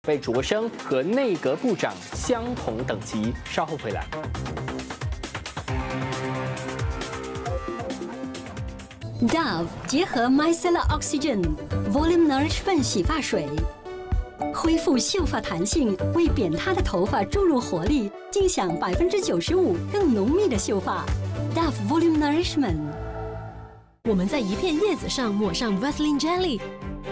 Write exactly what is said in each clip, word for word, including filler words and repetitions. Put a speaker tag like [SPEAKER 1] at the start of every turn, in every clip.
[SPEAKER 1] 被擢升和内阁部长相同等级。稍后回来。
[SPEAKER 2] Dove 结合 Micellar Oxygen Volume Nourishment 洗发水，恢复秀发弹性，为扁塌的头发注入活力，尽享百分之九十五更浓密的秀发。Dove Volume Nourishment。
[SPEAKER 3] 我们在一片叶子上抹上 Vaseline Jelly，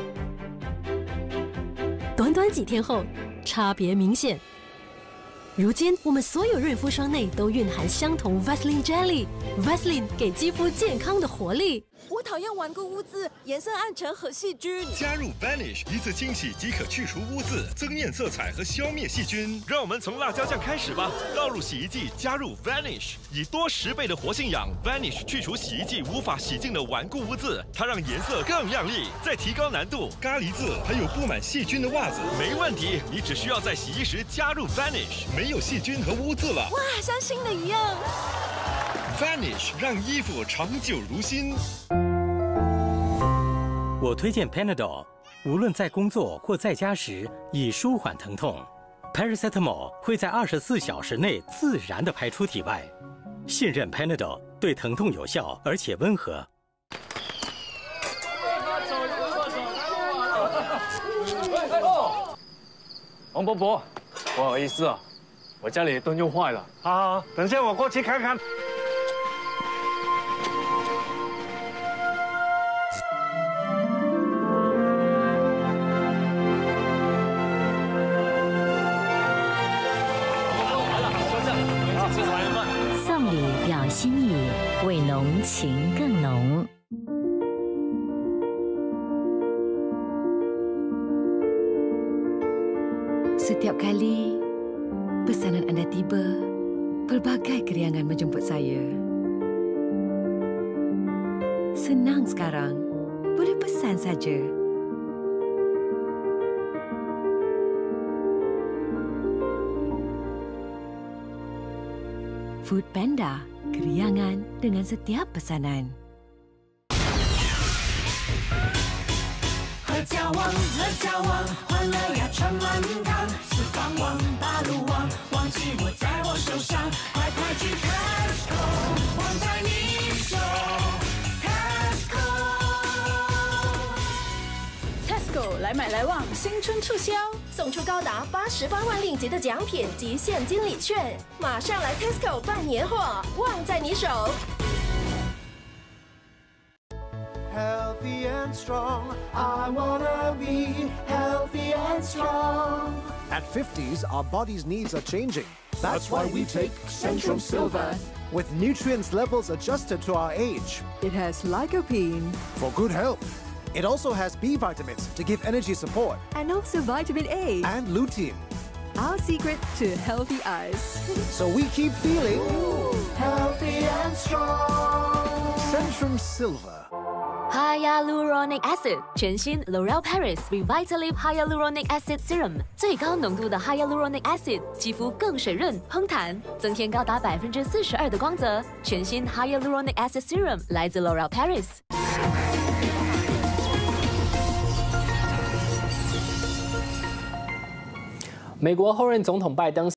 [SPEAKER 3] 短短几天后，差别明显。 如今，我们所有润肤霜内都蕴含相同 Vaseline Jelly，Vaseline 给肌肤健康的活力。
[SPEAKER 4] 我讨厌顽固污渍、颜色暗沉和细菌。
[SPEAKER 5] 加入 Vanish， 一次清洗即可去除污渍、增艳色彩和消灭细菌。让我们从辣椒酱开始吧，倒入洗衣剂，加入 Vanish， 以多十倍的活性氧 Vanish 去除洗衣剂无法洗净的顽固污渍，它让颜色更亮丽。再提高难度，咖喱渍还有布满细菌的袜子没问题，你只需要在洗衣时加入 Vanish， 没有细菌和污渍了。
[SPEAKER 4] 哇，像新的一样。
[SPEAKER 5] Vanish 让衣服长久如新。
[SPEAKER 6] 我推荐 Panadol， 无论在工作或在家时，以舒缓疼痛。Paracetamol 会在二十四小时内自然地排出体外。信任 Panadol 对疼痛有效而且温和。
[SPEAKER 7] 王伯伯，不好意思啊，我家里的灯又坏了。
[SPEAKER 8] 好好，等下我过去看看。
[SPEAKER 9] 送礼表心意，为浓情更浓。
[SPEAKER 10] Setiap kali pesanan anda tiba, pelbagai keriangan menjemput saya. Senang sekarang, boleh pesan saja. Food Panda, keriangan dengan setiap pesanan.
[SPEAKER 11] 合家旺，合家旺，欢乐呀传满堂，四方旺，八路旺，旺季握在我手上，快快去 Tesco， 旺在你手
[SPEAKER 12] ，Tesco。Tesco 来买来旺，新春促销，
[SPEAKER 4] 送出高达八十八万令吉的奖品及现金礼券，马上来 Tesco 办年货，旺在你手。
[SPEAKER 11] Healthy and strong, I wanna be healthy and strong.
[SPEAKER 13] At fifties, our body's needs are changing. That's why we take Centrum Silver. With nutrients levels adjusted to our age.
[SPEAKER 14] It has lycopene
[SPEAKER 13] for good health. It also has B vitamins to give energy support.
[SPEAKER 14] And also vitamin A.
[SPEAKER 13] And lutein.
[SPEAKER 14] Our secret to healthy eyes.
[SPEAKER 13] So we keep feeling
[SPEAKER 11] Ooh, healthy and strong.
[SPEAKER 13] Centrum Silver.
[SPEAKER 9] Hyaluronic acid 全新 L'Oréal Paris Revitalift Hyaluronic Acid Serum 最高浓度的 Hyaluronic Acid， 肌肤更水润蓬弹，增添高达百分之四十二的光泽。全新 Hyaluronic Acid Serum 来自 L'Oréal Paris。
[SPEAKER 1] 美国后任总统拜登